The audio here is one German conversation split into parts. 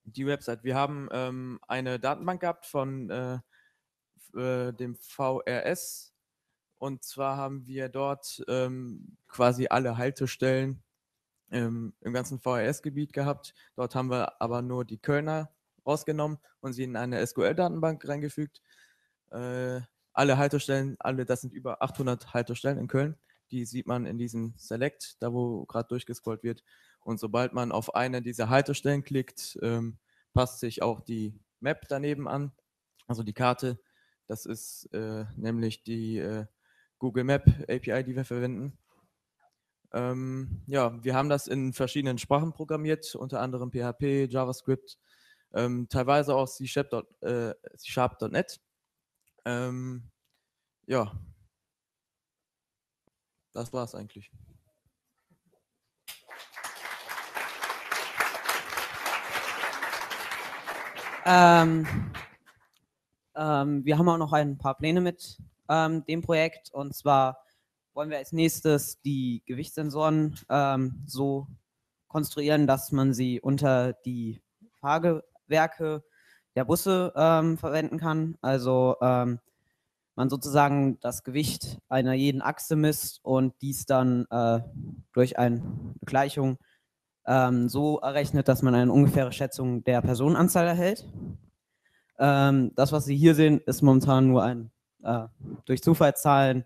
Die Website. Wir haben eine Datenbank gehabt von dem VRS, und zwar haben wir dort quasi alle Haltestellen im ganzen VRS-Gebiet gehabt. Dort haben wir aber nur die Kölner rausgenommen und sie in eine SQL-Datenbank reingefügt. Alle Haltestellen, das sind über 800 Haltestellen in Köln, die sieht man in diesem Select, da wo gerade durchgescrollt wird. Und sobald man auf eine dieser Haltestellen klickt, passt sich auch die Map daneben an, also die Karte. Das ist nämlich die Google Map API, die wir verwenden. Ja, wir haben das in verschiedenen Sprachen programmiert, unter anderem PHP, JavaScript, teilweise auch C#.net. Ja, das war es eigentlich. Wir haben auch noch ein paar Pläne mit dem Projekt, und zwar wollen wir als nächstes die Gewichtssensoren so konstruieren, dass man sie unter die Fahrgewerke der Busse verwenden kann. Also man sozusagen das Gewicht einer jeden Achse misst und dies dann durch eine Gleichung so errechnet, dass man eine ungefähre Schätzung der Personenanzahl erhält. Das, was Sie hier sehen, ist momentan nur ein durch Zufallszahlen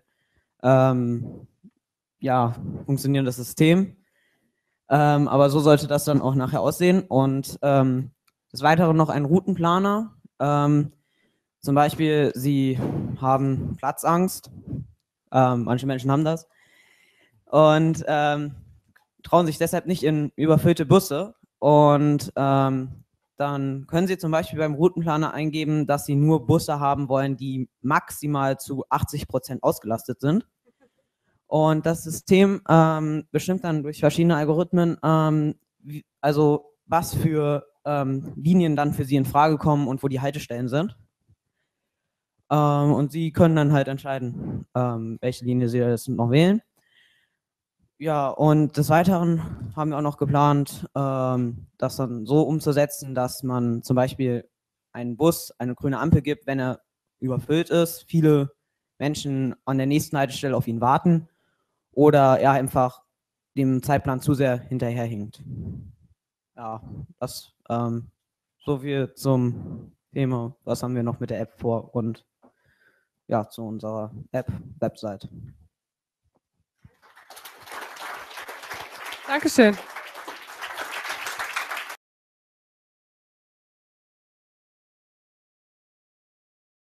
ja, funktionierendes System. Aber so sollte das dann auch nachher aussehen. Und des Weiteren noch ein Routenplaner. Zum Beispiel, Sie haben Platzangst. Manche Menschen haben das. Und trauen sich deshalb nicht in überfüllte Busse. Und dann können Sie zum Beispiel beim Routenplaner eingeben, dass Sie nur Busse haben wollen, die maximal zu 80% ausgelastet sind. Und das System bestimmt dann durch verschiedene Algorithmen, also was für Linien dann für Sie in Frage kommen und wo die Haltestellen sind. Und Sie können dann halt entscheiden, welche Linie Sie jetzt noch wählen. Ja, und des Weiteren haben wir auch noch geplant, das dann so umzusetzen, dass man zum Beispiel einen Bus eine grüne Ampel gibt, wenn er überfüllt ist, viele Menschen an der nächsten Haltestelle auf ihn warten oder er einfach dem Zeitplan zu sehr hinterherhinkt. Ja, das so viel zum Thema, was haben wir noch mit der App vor, und ja, zu unserer App-Website. Dankeschön.